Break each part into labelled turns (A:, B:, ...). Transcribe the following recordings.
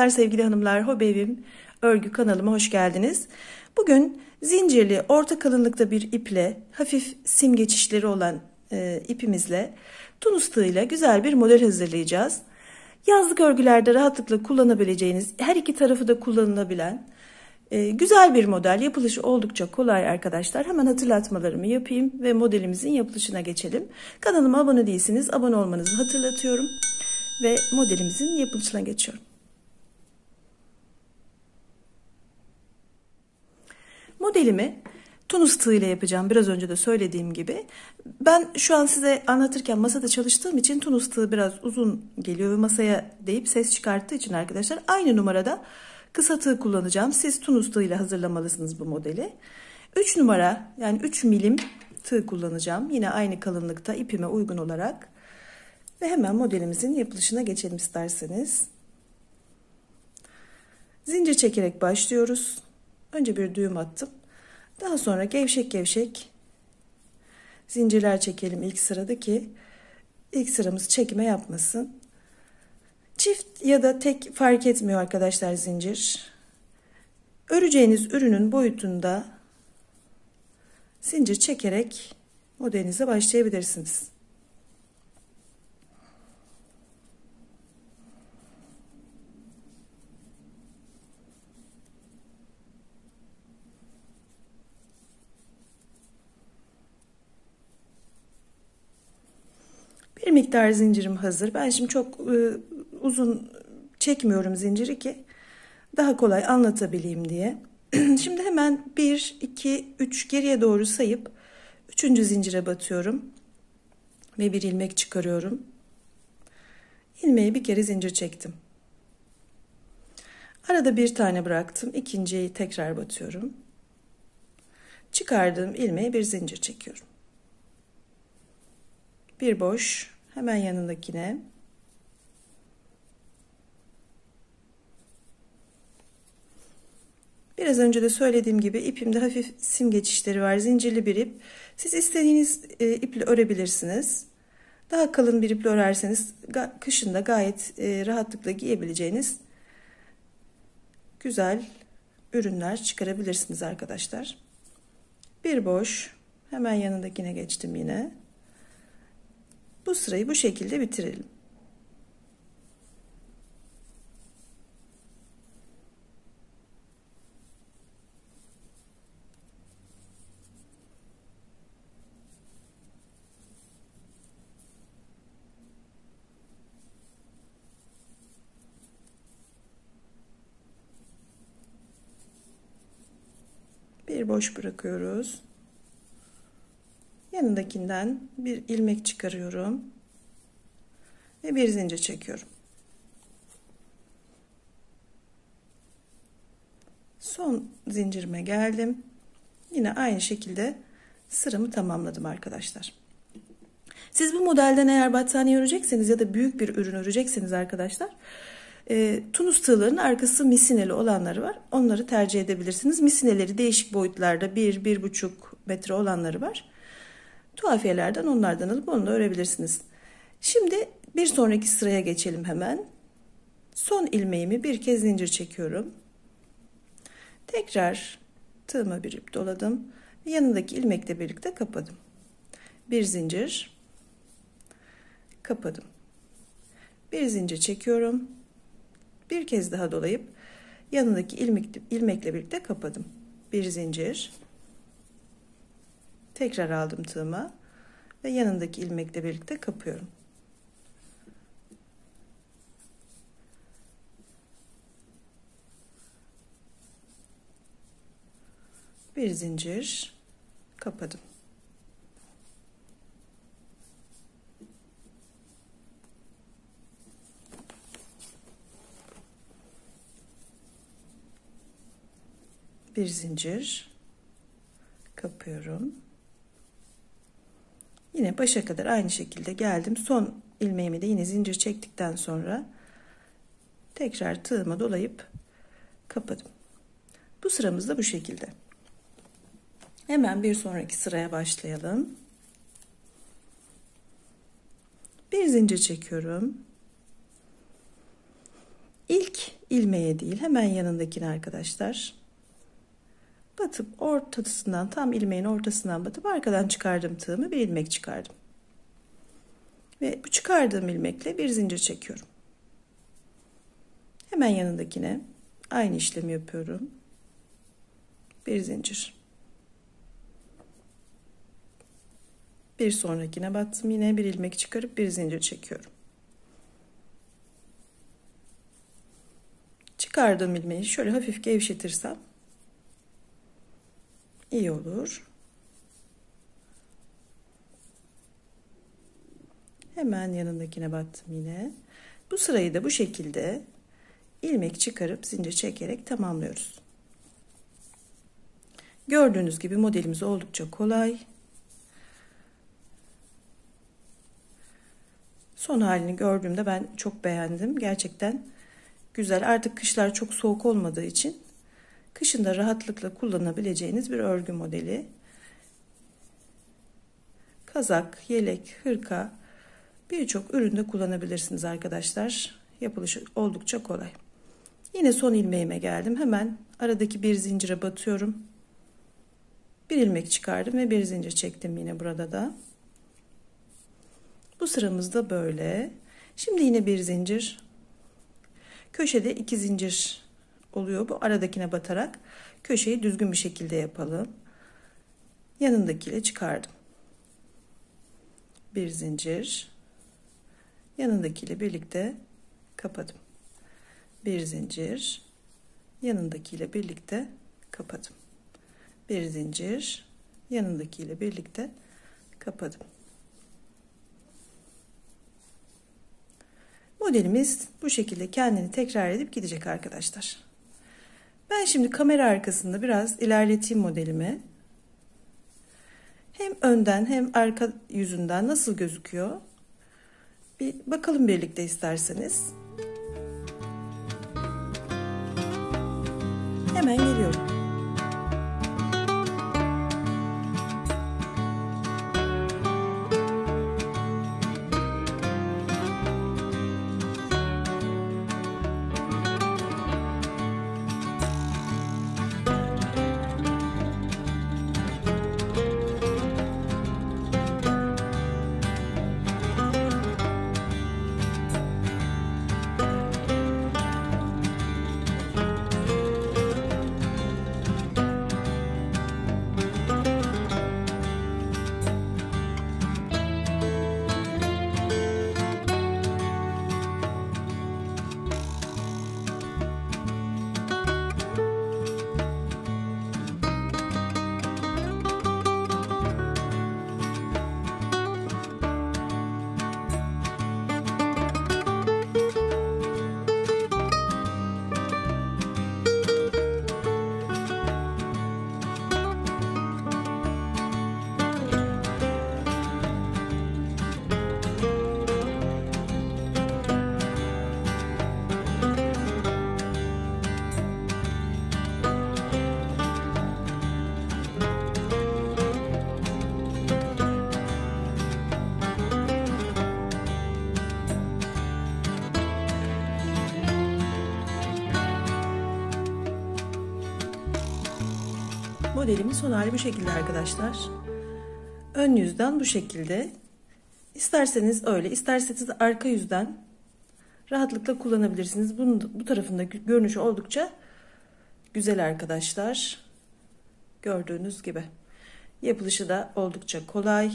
A: Merhabalar sevgili hanımlar, Hobi Evim örgü kanalıma hoş geldiniz. Bugün zincirli orta kalınlıkta bir iple, hafif sim geçişleri olan ipimizle, tunus tığıyla güzel bir model hazırlayacağız. Yazlık örgülerde rahatlıkla kullanabileceğiniz, her iki tarafı da kullanılabilen güzel bir model. Yapılışı oldukça kolay arkadaşlar. Hemen hatırlatmalarımı yapayım ve modelimizin yapılışına geçelim. Kanalıma abone değilseniz abone olmanızı hatırlatıyorum. Ve modelimizin yapılışına geçiyorum. Modelimi tunus tığ ile yapacağım. Biraz önce de söylediğim gibi. Ben şu an size anlatırken masada çalıştığım için tunus tığ biraz uzun geliyor ve masaya değip ses çıkarttığı için arkadaşlar aynı numarada kısa tığ kullanacağım. Siz tunus tığ ile hazırlamalısınız bu modeli. 3 numara yani 3 milim tığ kullanacağım. Yine aynı kalınlıkta ipime uygun olarak. Ve hemen modelimizin yapılışına geçelim isterseniz. Zincir çekerek başlıyoruz. Önce bir düğüm attım. Daha sonra gevşek gevşek zincirler çekelim ilk sırada ki ilk sıramız çekme yapmasın. Çift ya da tek fark etmiyor arkadaşlar zincir. Öreceğiniz ürünün boyutunda zincir çekerek modelinize başlayabilirsiniz. Bir miktar zincirim hazır. Ben şimdi çok uzun çekmiyorum zinciri ki daha kolay anlatabileyim diye. Şimdi hemen 1, 2, 3 geriye doğru sayıp 3. zincire batıyorum. Ve bir ilmek çıkarıyorum. İlmeği bir kere zincir çektim. Arada bir tane bıraktım. İkinciyi tekrar batıyorum. Çıkardığım ilmeği bir zincir çekiyorum. Bir boş. Hemen yanındakine. Biraz önce de söylediğim gibi ipimde hafif sim geçişleri var. Zincirli bir ip. Siz istediğiniz iple örebilirsiniz. Daha kalın bir iple örerseniz kışın da gayet rahatlıkla giyebileceğiniz güzel ürünler çıkarabilirsiniz arkadaşlar. Bir boş. Hemen yanındakine geçtim yine. Bu sırayı bu şekilde bitirelim. Bir boş bırakıyoruz. Yanındakinden bir ilmek çıkarıyorum ve bir zincir çekiyorum. Son zincirime geldim. Yine aynı şekilde sıramı tamamladım arkadaşlar. Siz bu modelden eğer battaniye örecekseniz ya da büyük bir ürün örecekseniz arkadaşlar, tunus tığlarının arkası misineli olanları var. Onları tercih edebilirsiniz. Misineleri değişik boyutlarda 1-1,5 metre olanları var. Tuhafiyelerden onlardan alıp onunla örebilirsiniz. Şimdi bir sonraki sıraya geçelim hemen. Son ilmeğimi bir kez zincir çekiyorum. Tekrar tığıma bir ip doladım. Yanındaki ilmekle birlikte kapadım. Bir zincir. Kapadım. Bir zincir çekiyorum. Bir kez daha dolayıp yanındaki ilmekle birlikte kapadım. Bir zincir. Tekrar aldım tığıma ve yanındaki ilmekle birlikte kapıyorum. Bir zincir kapadım. Bir zincir kapıyorum. Yine başa kadar aynı şekilde geldim. Son ilmeğimi de yine zincir çektikten sonra tekrar tığıma dolayıp kapadım. Bu sıramız da bu şekilde. Hemen bir sonraki sıraya başlayalım. Bir zincir çekiyorum. İlk ilmeğe değil, hemen yanındakine arkadaşlar. Batıp ortasından, tam ilmeğin ortasından batıp arkadan çıkardığım tığımı bir ilmek çıkardım. Ve bu çıkardığım ilmekle bir zincir çekiyorum. Hemen yanındakine aynı işlemi yapıyorum. Bir zincir. Bir sonrakine battım, yine bir ilmek çıkarıp bir zincir çekiyorum. Çıkardığım ilmeği şöyle hafif gevşetirsem iyi olur. Hemen yanındakine battım yine. Bu sırayı da bu şekilde ilmek çıkarıp zincir çekerek tamamlıyoruz. Gördüğünüz gibi modelimiz oldukça kolay. Son halini gördüğümde ben çok beğendim. Gerçekten güzel. Artık kışlar çok soğuk olmadığı için kışın da rahatlıkla kullanabileceğiniz bir örgü modeli. Kazak, yelek, hırka birçok üründe kullanabilirsiniz arkadaşlar. Yapılışı oldukça kolay. Yine son ilmeğime geldim. Hemen aradaki bir zincire batıyorum. Bir ilmek çıkardım ve bir zincir çektim yine burada da. Bu sıramızda böyle. Şimdi yine bir zincir. Köşede 2 zincir oluyor. Bu aradakine batarak köşeyi düzgün bir şekilde yapalım. Yanındakiyle çıkardım. Bir zincir. Yanındakiyle birlikte kapadım. Bir zincir. Yanındakiyle birlikte kapadım. Bir zincir. Yanındakiyle birlikte kapadım. Modelimiz bu şekilde kendini tekrar edip gidecek arkadaşlar. Ben şimdi kamera arkasında biraz ilerleteyim modelimi. Hem önden hem arka yüzünden nasıl gözüküyor? Bir bakalım birlikte isterseniz. Hemen geliyorum. Modelimin son hali bu şekilde arkadaşlar. Ön yüzden bu şekilde. İsterseniz öyle, isterseniz arka yüzden rahatlıkla kullanabilirsiniz. Bunun bu tarafında görünüşü oldukça güzel arkadaşlar. Gördüğünüz gibi. Yapılışı da oldukça kolay.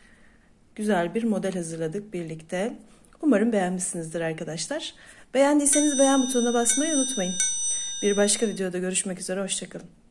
A: Güzel bir model hazırladık birlikte. Umarım beğenmişsinizdir arkadaşlar. Beğendiyseniz beğen butonuna basmayı unutmayın. Bir başka videoda görüşmek üzere. Hoşça kalın.